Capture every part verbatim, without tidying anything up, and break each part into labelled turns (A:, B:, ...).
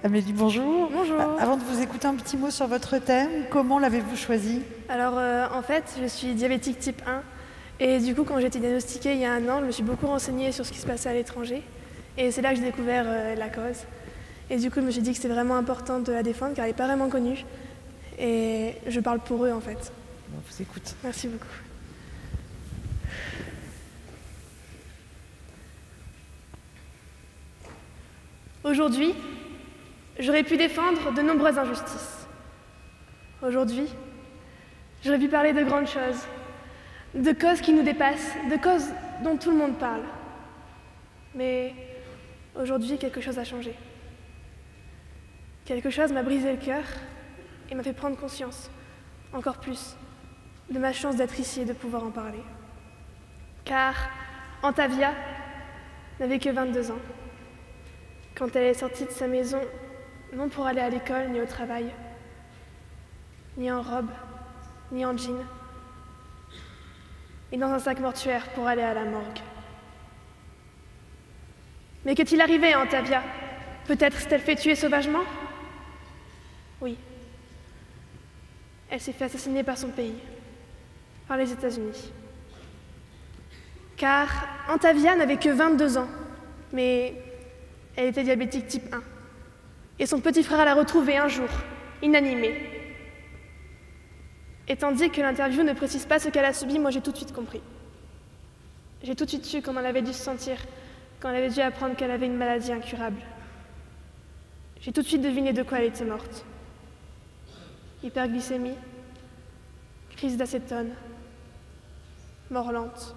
A: Amélie, bonjour.
B: Bonjour.
A: Avant de vous écouter, un petit mot sur votre thème. Comment l'avez-vous choisi?
B: Alors, euh, en fait, je suis diabétique type un. Et du coup, quand j'ai été diagnostiquée il y a un an, je me suis beaucoup renseignée sur ce qui se passait à l'étranger. Et c'est là que j'ai découvert euh, la cause. Et du coup, je me suis dit que c'était vraiment important de la défendre, car elle n'est pas vraiment connue. Et je parle pour eux, en fait.
A: On vous écoute.
B: Merci beaucoup. Aujourd'hui, j'aurais pu défendre de nombreuses injustices. Aujourd'hui, j'aurais pu parler de grandes choses, de causes qui nous dépassent, de causes dont tout le monde parle. Mais aujourd'hui, quelque chose a changé. Quelque chose m'a brisé le cœur et m'a fait prendre conscience, encore plus, de ma chance d'être ici et de pouvoir en parler. Car Antavia n'avait que vingt-deux ans quand elle est sortie de sa maison, non pour aller à l'école ni au travail, ni en robe, ni en jean, et dans un sac mortuaire pour aller à la morgue. Mais qu'est-il arrivé à Antavia? Peut-être s'est-elle fait tuer sauvagement? Oui. Elle s'est fait assassiner par son pays, par les États-Unis. Car Antavia n'avait que vingt-deux ans, mais elle était diabétique type un. Et son petit frère l'a retrouvée un jour, inanimée. Et tandis que l'interview ne précise pas ce qu'elle a subi, moi j'ai tout de suite compris. J'ai tout de suite su comment elle avait dû se sentir quand elle avait dû apprendre qu'elle avait une maladie incurable. J'ai tout de suite deviné de quoi elle était morte. Hyperglycémie, crise d'acétone, mort lente.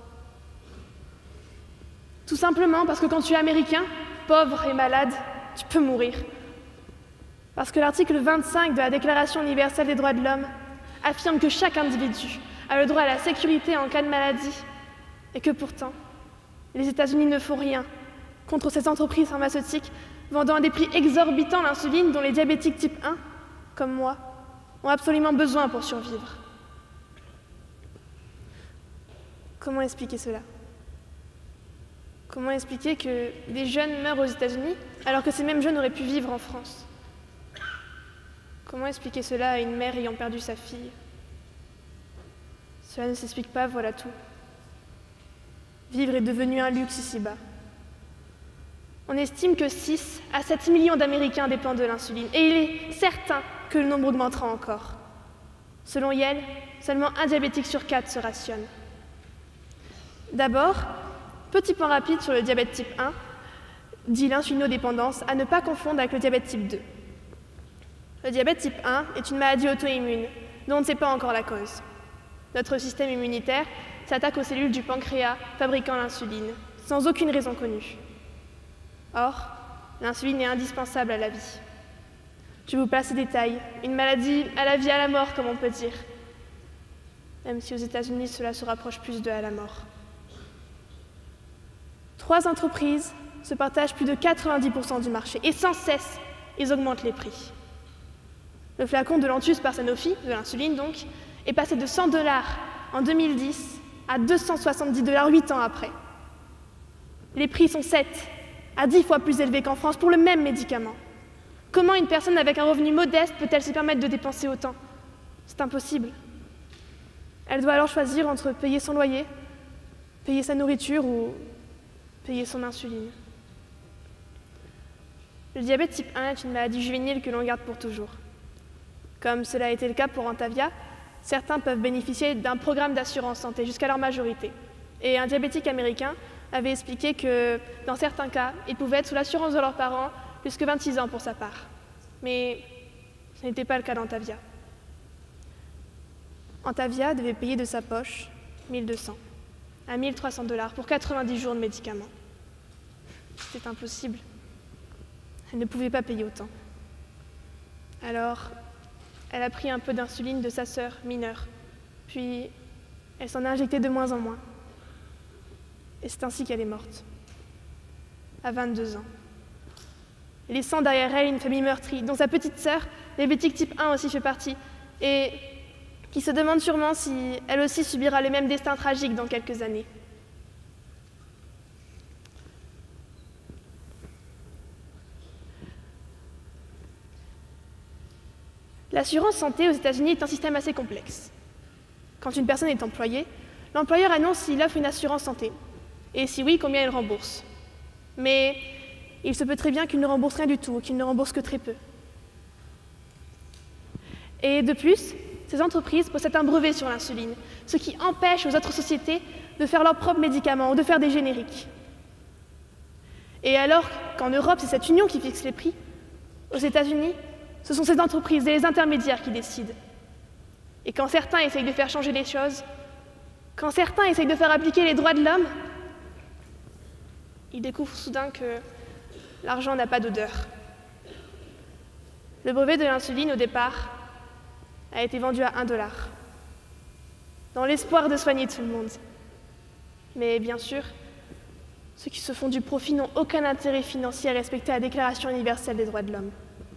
B: Tout simplement parce que quand tu es américain, pauvre et malade, tu peux mourir. Parce que l'article vingt-cinq de la Déclaration universelle des droits de l'homme affirme que chaque individu a le droit à la sécurité en cas de maladie et que pourtant, les États-Unis ne font rien contre ces entreprises pharmaceutiques vendant à des prix exorbitants l'insuline dont les diabétiques type un, comme moi, ont absolument besoin pour survivre. Comment expliquer cela? Comment expliquer que des jeunes meurent aux États-Unis alors que ces mêmes jeunes auraient pu vivre en France? Comment expliquer cela à une mère ayant perdu sa fille? Cela ne s'explique pas, voilà tout. Vivre est devenu un luxe ici-bas. On estime que six à sept millions d'Américains dépendent de l'insuline, et il est certain que le nombre augmentera encore. Selon Yale, seulement un diabétique sur quatre se rationne. D'abord, petit point rapide sur le diabète type un, dit l'insulinodépendance, à ne pas confondre avec le diabète type deux. Le diabète type un est une maladie auto-immune dont on ne sait pas encore la cause. Notre système immunitaire s'attaque aux cellules du pancréas fabriquant l'insuline, sans aucune raison connue. Or, l'insuline est indispensable à la vie. Je vous passe ces détails, une maladie à la vie à la mort, comme on peut dire. Même si aux États-Unis, cela se rapproche plus de à la mort. Trois entreprises se partagent plus de quatre-vingt-dix pour cent du marché, et sans cesse, ils augmentent les prix. Le flacon de Lantus par Sanofi, de l'insuline donc, est passé de cent dollars en deux mille dix à deux cent soixante-dix dollars huit ans après. Les prix sont sept à dix fois plus élevés qu'en France pour le même médicament. Comment une personne avec un revenu modeste peut-elle se permettre de dépenser autant? C'est impossible. Elle doit alors choisir entre payer son loyer, payer sa nourriture ou payer son insuline. Le diabète type un est une maladie juvénile que l'on garde pour toujours. Comme cela a été le cas pour Antavia, certains peuvent bénéficier d'un programme d'assurance santé jusqu'à leur majorité. Et un diabétique américain avait expliqué que, dans certains cas, ils pouvaient être sous l'assurance de leurs parents jusqu'à vingt-six ans pour sa part. Mais ce n'était pas le cas d'Antavia. Antavia devait payer de sa poche mille deux cents à mille trois cents dollars pour quatre-vingt-dix jours de médicaments. C'était impossible. Elle ne pouvait pas payer autant. Alors, elle a pris un peu d'insuline de sa sœur mineure, puis elle s'en a injecté de moins en moins. Et c'est ainsi qu'elle est morte, à vingt-deux ans, laissant derrière elle une famille meurtrie, dont sa petite sœur, diabétique type un aussi fait partie, et qui se demande sûrement si elle aussi subira le même destin tragique dans quelques années. L'assurance santé aux États-Unis est un système assez complexe. Quand une personne est employée, l'employeur annonce s'il offre une assurance santé, et si oui, combien il rembourse. Mais il se peut très bien qu'il ne rembourse rien du tout, ou qu'il ne rembourse que très peu. Et de plus, ces entreprises possèdent un brevet sur l'insuline, ce qui empêche aux autres sociétés de faire leurs propres médicaments ou de faire des génériques. Et alors qu'en Europe, c'est cette union qui fixe les prix, aux États-Unis, ce sont ces entreprises et les intermédiaires qui décident. Et quand certains essayent de faire changer les choses, quand certains essayent de faire appliquer les droits de l'homme, ils découvrent soudain que l'argent n'a pas d'odeur. Le brevet de l'insuline, au départ, a été vendu à un dollar, dans l'espoir de soigner tout le monde. Mais bien sûr, ceux qui se font du profit n'ont aucun intérêt financier à respecter la Déclaration universelle des droits de l'homme.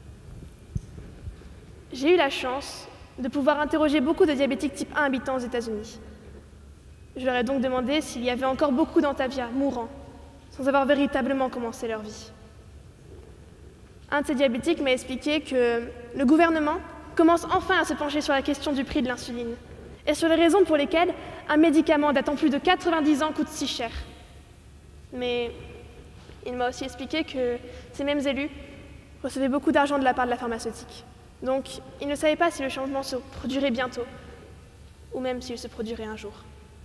B: J'ai eu la chance de pouvoir interroger beaucoup de diabétiques type un habitant aux États-Unis. Je leur ai donc demandé s'il y avait encore beaucoup d'Antavia mourants, sans avoir véritablement commencé leur vie. Un de ces diabétiques m'a expliqué que le gouvernement commence enfin à se pencher sur la question du prix de l'insuline et sur les raisons pour lesquelles un médicament datant plus de quatre-vingt-dix ans coûte si cher. Mais il m'a aussi expliqué que ces mêmes élus recevaient beaucoup d'argent de la part de la pharmaceutique. Donc, ils ne savaient pas si le changement se produirait bientôt, ou même s'il se produirait un jour.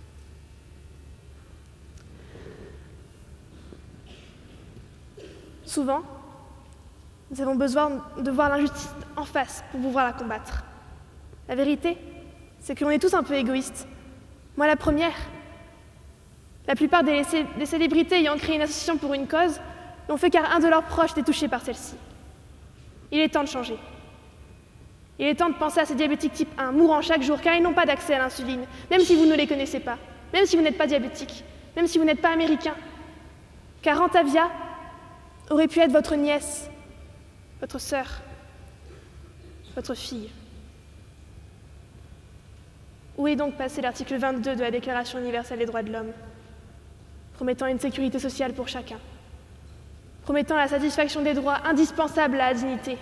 B: Souvent, nous avons besoin de voir l'injustice en face pour pouvoir la combattre. La vérité, c'est que l'on est tous un peu égoïstes. Moi, la première. La plupart des, des célébrités ayant créé une association pour une cause l'ont fait car un de leurs proches était touché par celle-ci. Il est temps de changer. Il est temps de penser à ces diabétiques type un, mourant chaque jour car ils n'ont pas d'accès à l'insuline, même si vous ne les connaissez pas, même si vous n'êtes pas diabétique, même si vous n'êtes pas américain. Car Antavia aurait pu être votre nièce, votre sœur, votre fille. Où est donc passé l'article vingt-deux de la Déclaration universelle des droits de l'homme, promettant une sécurité sociale pour chacun, promettant la satisfaction des droits indispensables à la dignité?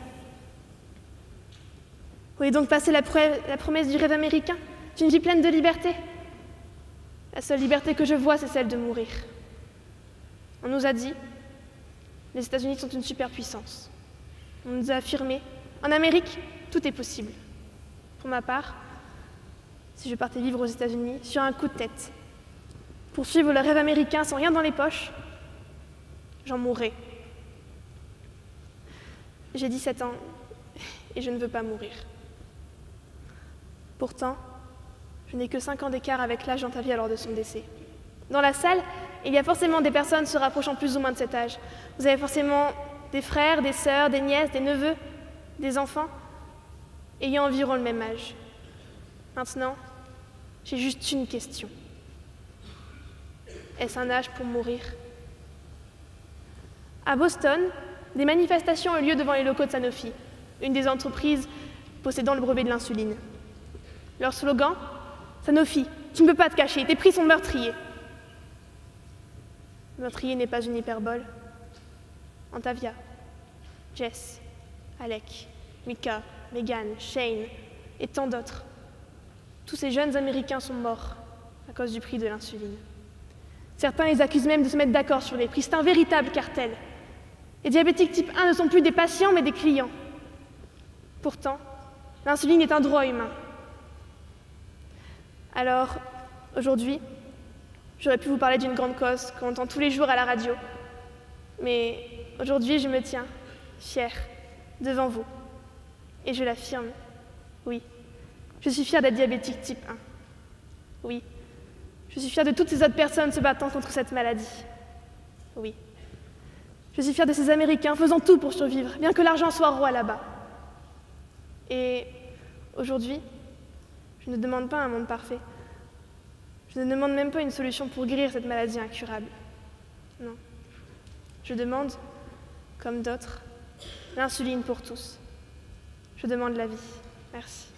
B: Où est donc passée la, la promesse du rêve américain, d'une vie pleine de liberté? La seule liberté que je vois, c'est celle de mourir. On nous a dit, les États-Unis sont une superpuissance. On nous a affirmé, en Amérique, tout est possible. Pour ma part, si je partais vivre aux États-Unis, sur un coup de tête, pour suivre le rêve américain sans rien dans les poches, j'en mourrais. J'ai dix-sept ans et je ne veux pas mourir. Pourtant, je n'ai que cinq ans d'écart avec l'âge d'Antavia lors de son décès. Dans la salle, il y a forcément des personnes se rapprochant plus ou moins de cet âge. Vous avez forcément des frères, des sœurs, des nièces, des neveux, des enfants, ayant environ le même âge. Maintenant, j'ai juste une question. Est-ce un âge pour mourir? À Boston, des manifestations ont eu lieu devant les locaux de Sanofi, une des entreprises possédant le brevet de l'insuline. Leur slogan, Sanofi, tu ne peux pas te cacher, tes prix sont meurtriers. Meurtrier n'est pas une hyperbole. Antavia, Jess, Alec, Mika, Megan, Shane et tant d'autres. Tous ces jeunes Américains sont morts à cause du prix de l'insuline. Certains les accusent même de se mettre d'accord sur les prix. C'est un véritable cartel. Les diabétiques type un ne sont plus des patients, mais des clients. Pourtant, l'insuline est un droit humain. Alors, aujourd'hui, j'aurais pu vous parler d'une grande cause qu'on entend tous les jours à la radio. Mais aujourd'hui, je me tiens, fière, devant vous. Et je l'affirme, oui, je suis fière d'être diabétique type un. Oui, je suis fière de toutes ces autres personnes se battant contre cette maladie. Oui, je suis fière de ces Américains faisant tout pour survivre, bien que l'argent soit roi là-bas. Et aujourd'hui, je ne demande pas un monde parfait. Je ne demande même pas une solution pour guérir cette maladie incurable. Non. Je demande, comme d'autres, l'insuline pour tous. Je demande la vie. Merci.